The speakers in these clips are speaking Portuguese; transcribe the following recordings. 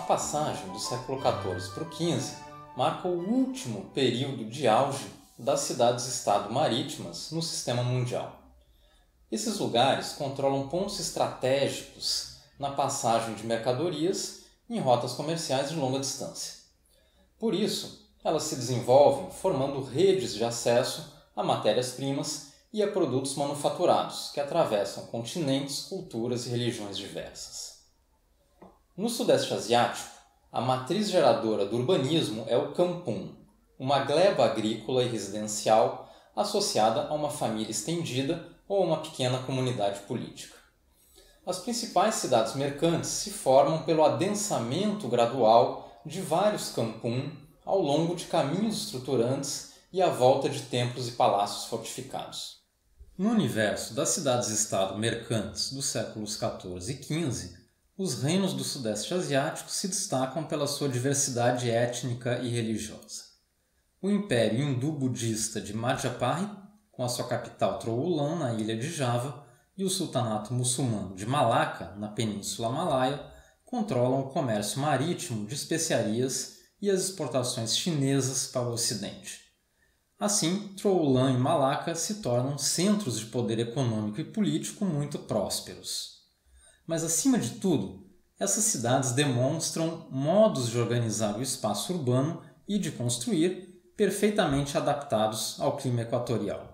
passagem do século XIV para o XV marca o último período de auge das cidades-estado marítimas no sistema mundial. Esses lugares controlam pontos estratégicos na passagem de mercadorias em rotas comerciais de longa distância. Por isso, elas se desenvolvem formando redes de acesso a matérias-primas e a produtos manufaturados que atravessam continentes, culturas e religiões diversas. No Sudeste Asiático, a matriz geradora do urbanismo é o kampung, uma gleba agrícola e residencial associada a uma família estendida ou a uma pequena comunidade política. As principais cidades mercantes se formam pelo adensamento gradual de vários kampung ao longo de caminhos estruturantes e à volta de templos e palácios fortificados. No universo das cidades-estado mercantes dos séculos XIV e XV, os reinos do Sudeste Asiático se destacam pela sua diversidade étnica e religiosa. O Império Hindu-Budista de Majapahit, com a sua capital Troulan, na ilha de Java, e o Sultanato Muçulmano de Malacca, na Península Malaia, controlam o comércio marítimo de especiarias e as exportações chinesas para o Ocidente. Assim, Troulan e Malacca se tornam centros de poder econômico e político muito prósperos. Mas, acima de tudo, essas cidades demonstram modos de organizar o espaço urbano e de construir perfeitamente adaptados ao clima equatorial.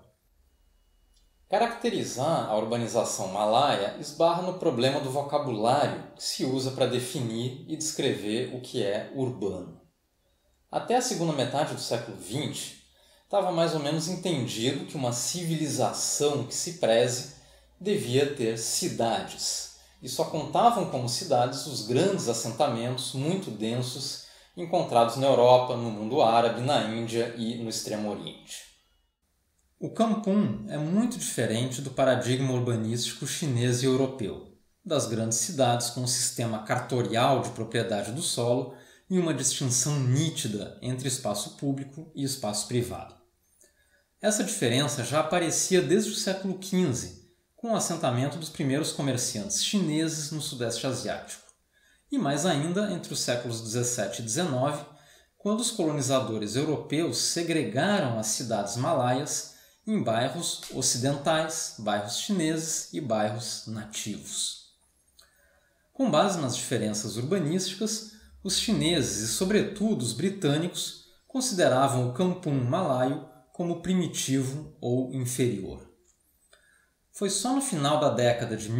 Caracterizar a urbanização malaia esbarra no problema do vocabulário que se usa para definir e descrever o que é urbano. Até a segunda metade do século XX, estava mais ou menos entendido que uma civilização que se preze devia ter cidades, e só contavam como cidades os grandes assentamentos muito densos encontrados na Europa, no mundo árabe, na Índia e no Extremo Oriente. O kampung é muito diferente do paradigma urbanístico chinês e europeu, das grandes cidades com um sistema cartorial de propriedade do solo e uma distinção nítida entre espaço público e espaço privado. Essa diferença já aparecia desde o século XV, com o assentamento dos primeiros comerciantes chineses no Sudeste Asiático, e mais ainda entre os séculos XVII e XIX, quando os colonizadores europeus segregaram as cidades malaias em bairros ocidentais, bairros chineses e bairros nativos. Com base nas diferenças urbanísticas, os chineses e, sobretudo, os britânicos consideravam o kampung malaio como primitivo ou inferior. Foi só no final da década de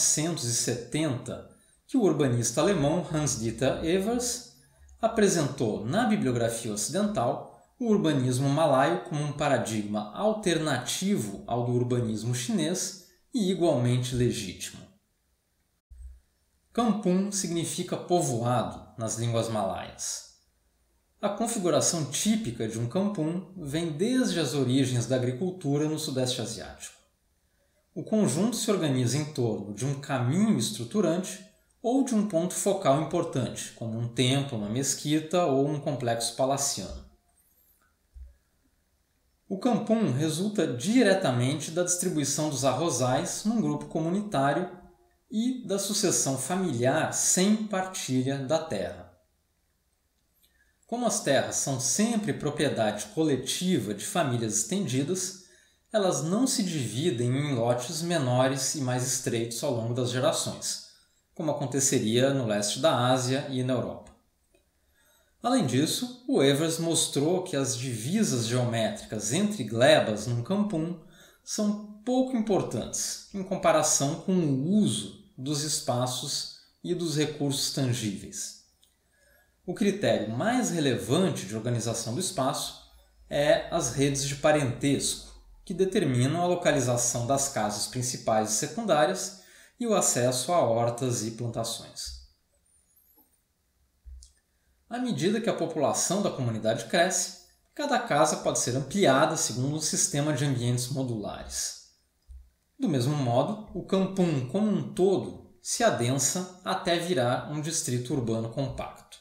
1970 que o urbanista alemão Hans-Dieter Evers apresentou na bibliografia ocidental o urbanismo malaio como um paradigma alternativo ao do urbanismo chinês e igualmente legítimo. Kampung significa povoado nas línguas malaias. A configuração típica de um kampung vem desde as origens da agricultura no Sudeste Asiático. O conjunto se organiza em torno de um caminho estruturante ou de um ponto focal importante, como um templo, uma mesquita ou um complexo palaciano. O kampung resulta diretamente da distribuição dos arrozais num grupo comunitário e da sucessão familiar sem partilha da terra. Como as terras são sempre propriedade coletiva de famílias estendidas, elas não se dividem em lotes menores e mais estreitos ao longo das gerações, como aconteceria no leste da Ásia e na Europa. Além disso, o Evers mostrou que as divisas geométricas entre glebas num kampung são pouco importantes em comparação com o uso dos espaços e dos recursos tangíveis. O critério mais relevante de organização do espaço é as redes de parentesco, que determinam a localização das casas principais e secundárias e o acesso a hortas e plantações. À medida que a população da comunidade cresce, cada casa pode ser ampliada segundo um sistema de ambientes modulares. Do mesmo modo, o kampung como um todo se adensa até virar um distrito urbano compacto.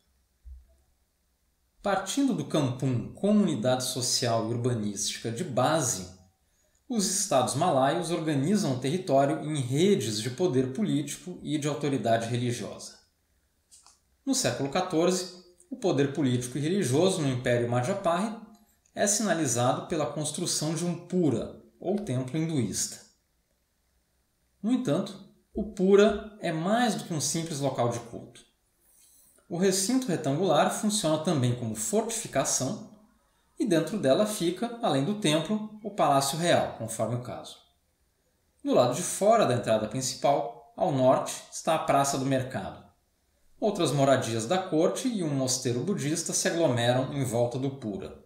Partindo do kampung como unidade social e urbanística de base, os estados malaios organizam o território em redes de poder político e de autoridade religiosa. No século XIV, o poder político e religioso no Império Majapahit é sinalizado pela construção de um Pura, ou templo hinduísta. No entanto, o Pura é mais do que um simples local de culto. O recinto retangular funciona também como fortificação e dentro dela fica, além do templo, o Palácio Real, conforme o caso. Do lado de fora da entrada principal, ao norte, está a Praça do Mercado. Outras moradias da corte e um mosteiro budista se aglomeram em volta do Pura.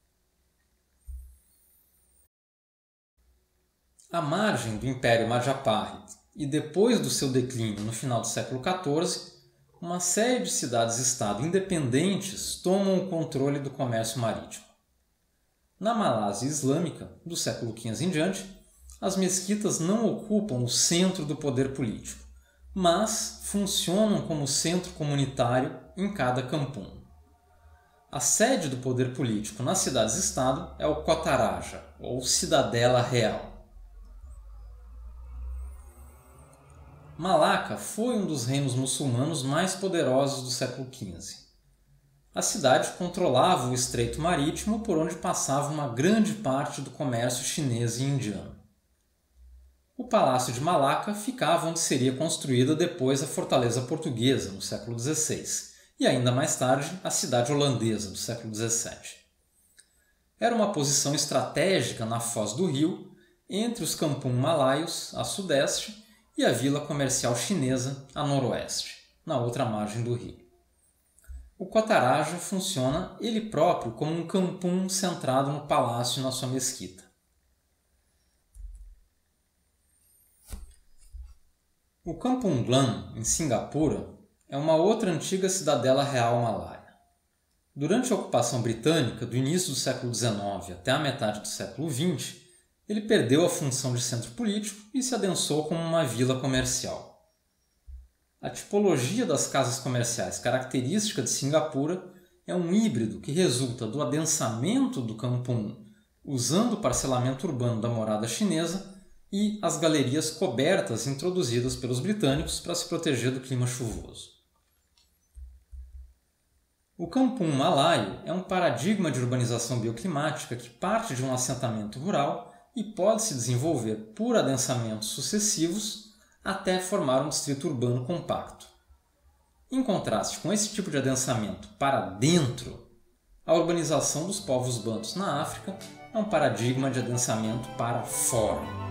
À margem do Império Majapahit e depois do seu declínio no final do século XIV, uma série de cidades-estado independentes tomam o controle do comércio marítimo. Na Malásia Islâmica, do século XV em diante, as mesquitas não ocupam o centro do poder político, mas funcionam como centro comunitário em cada kampung. A sede do poder político nas cidades-estado é o Kota Raja, ou Cidadela Real. Malacca foi um dos reinos muçulmanos mais poderosos do século XV. A cidade controlava o estreito marítimo por onde passava uma grande parte do comércio chinês e indiano. O Palácio de Malacca ficava onde seria construída depois a fortaleza portuguesa, no século XVI, e ainda mais tarde a cidade holandesa, do século XVII. Era uma posição estratégica na foz do rio, entre os kampung malaios, a sudeste, e a vila comercial chinesa, a noroeste, na outra margem do rio. O Kota Raja funciona ele próprio como um kampung centrado no palácio e na sua mesquita. O Kampung Glam, em Singapura, é uma outra antiga cidadela real malaia. Durante a ocupação britânica do início do século XIX até a metade do século XX, ele perdeu a função de centro político e se adensou como uma vila comercial. A tipologia das casas comerciais característica de Singapura é um híbrido que resulta do adensamento do kampung usando o parcelamento urbano da morada chinesa e as galerias cobertas introduzidas pelos britânicos para se proteger do clima chuvoso. O kampung malaio é um paradigma de urbanização bioclimática que parte de um assentamento rural e pode se desenvolver por adensamentos sucessivos até formar um distrito urbano compacto. Em contraste com esse tipo de adensamento para dentro, a urbanização dos povos bantus na África é um paradigma de adensamento para fora.